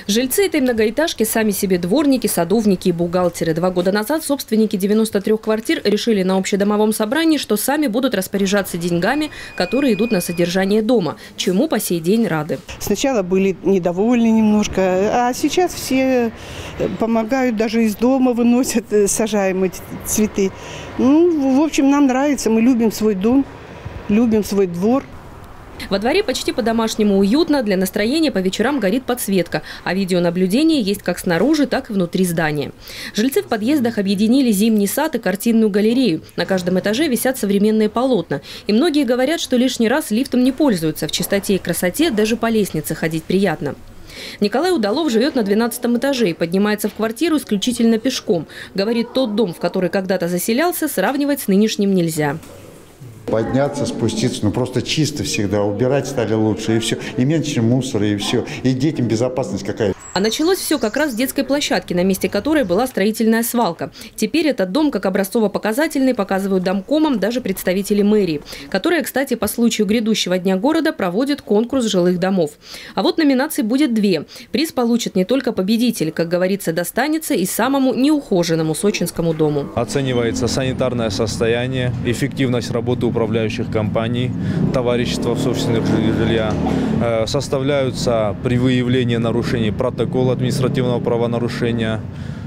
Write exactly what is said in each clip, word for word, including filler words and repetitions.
Жильцы этой многоэтажки сами себе дворники, садовники и бухгалтеры. Два года назад собственники девяноста трёх квартир решили на общедомовом собрании, что сами будут распоряжаться деньгами, которые идут на содержание дома, чему по сей день рады. Сначала были недовольны немножко, а сейчас все помогают, даже из дома выносят сажаемые цветы. Ну, в общем, нам нравится, мы любим свой дом, любим свой двор. Во дворе почти по-домашнему уютно, для настроения по вечерам горит подсветка, а видеонаблюдение есть как снаружи, так и внутри здания. Жильцы в подъездах объединили зимний сад и картинную галерею. На каждом этаже висят современные полотна. И многие говорят, что лишний раз лифтом не пользуются. В чистоте и красоте даже по лестнице ходить приятно. Николай Удалов живет на двенадцатом этаже и поднимается в квартиру исключительно пешком. Говорит, тот дом, в который когда-то заселялся, сравнивать с нынешним нельзя. Подняться, спуститься, ну просто чисто всегда, убирать стали лучше, и все, и меньше мусора, и все, и детям безопасность какая-то. А началось все как раз с детской площадки, на месте которой была строительная свалка. Теперь этот дом, как образцово-показательный, показывают домкомам даже представители мэрии, которая, кстати, по случаю грядущего дня города проводит конкурс жилых домов. А вот номинаций будет две. Приз получит не только победитель, как говорится, достанется и самому неухоженному сочинскому дому. Оценивается санитарное состояние, эффективность работы управляющих компаний, товарищества собственных жилья. Составляются при выявлении нарушений протоколы административного правонарушения,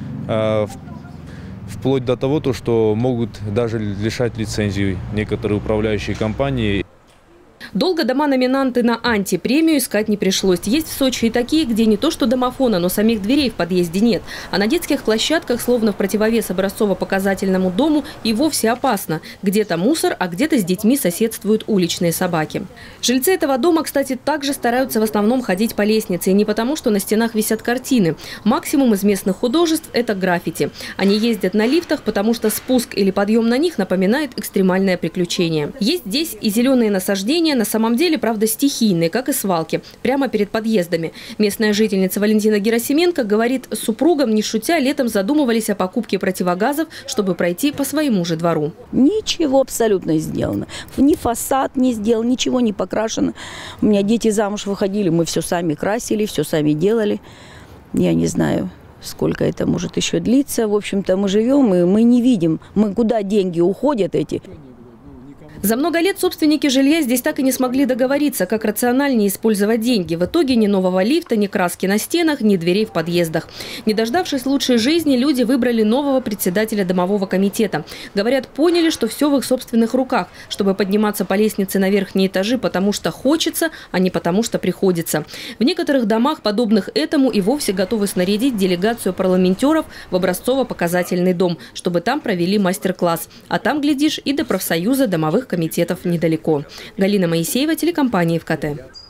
вплоть до того, что могут даже лишать лицензии некоторые управляющие компании. Долго дома-номинанты на антипремию искать не пришлось. Есть в Сочи и такие, где не то что домофона, но самих дверей в подъезде нет. А на детских площадках, словно в противовес образцово-показательному дому, и вовсе опасно. Где-то мусор, а где-то с детьми соседствуют уличные собаки. Жильцы этого дома, кстати, также стараются в основном ходить по лестнице. И не потому, что на стенах висят картины. Максимум из местных художеств – это граффити. Они ездят на лифтах, потому что спуск или подъем на них напоминает экстремальное приключение. Есть здесь и зеленые насаждения, на самом деле, правда, стихийные, как и свалки, прямо перед подъездами. Местная жительница Валентина Герасименко говорит, с супругом, не шутя, летом задумывались о покупке противогазов, чтобы пройти по своему же двору. Ничего абсолютно не сделано. Ни фасад не сделан, ничего не покрашено. У меня дети замуж выходили, мы все сами красили, все сами делали. Я не знаю, сколько это может еще длиться. В общем-то, мы живем, и мы не видим, мы куда деньги уходят эти. За много лет собственники жилья здесь так и не смогли договориться, как рациональнее использовать деньги. В итоге ни нового лифта, ни краски на стенах, ни дверей в подъездах. Не дождавшись лучшей жизни, люди выбрали нового председателя домового комитета. Говорят, поняли, что все в их собственных руках, чтобы подниматься по лестнице на верхние этажи, потому что хочется, а не потому что приходится. В некоторых домах, подобных этому, и вовсе готовы снарядить делегацию парламентеров в образцово-показательный дом, чтобы там провели мастер-класс. А там, глядишь, и до профсоюза домовых комитетов недалеко. Галина Моисеева, телекомпания ФКТ.